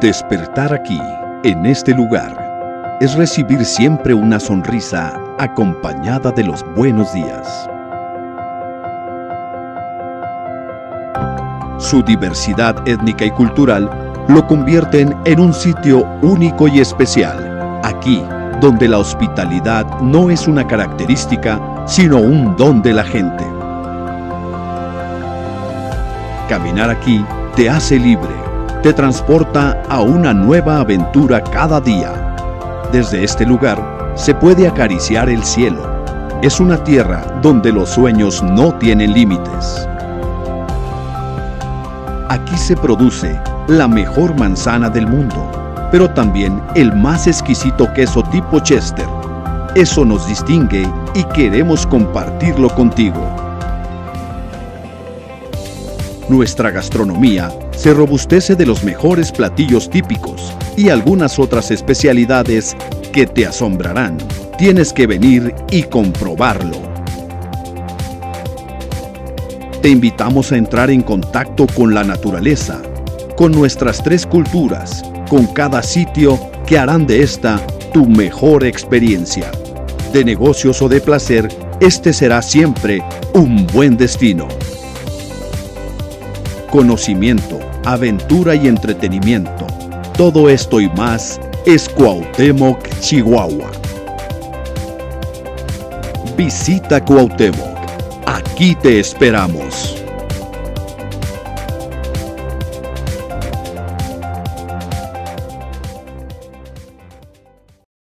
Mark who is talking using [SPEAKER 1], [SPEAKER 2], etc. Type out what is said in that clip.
[SPEAKER 1] Despertar aquí, en este lugar, es recibir siempre una sonrisa acompañada de los buenos días. Su diversidad étnica y cultural lo convierten en un sitio único y especial. Aquí, donde la hospitalidad no es una característica, sino un don de la gente. Caminar aquí te hace libre, te transporta a una nueva aventura cada día. Desde este lugar se puede acariciar el cielo. Es una tierra donde los sueños no tienen límites. Aquí se produce la mejor manzana del mundo, pero también el más exquisito queso tipo Chester. Eso nos distingue y queremos compartirlo contigo. Nuestra gastronomía se robustece de los mejores platillos típicos y algunas otras especialidades que te asombrarán. Tienes que venir y comprobarlo. Te invitamos a entrar en contacto con la naturaleza, con nuestras tres culturas, con cada sitio que harán de esta tu mejor experiencia. De negocios o de placer, este será siempre un buen destino. Conocimiento, aventura y entretenimiento. Todo esto y más es Cuauhtémoc, Chihuahua. Visita Cuauhtémoc. Aquí te esperamos.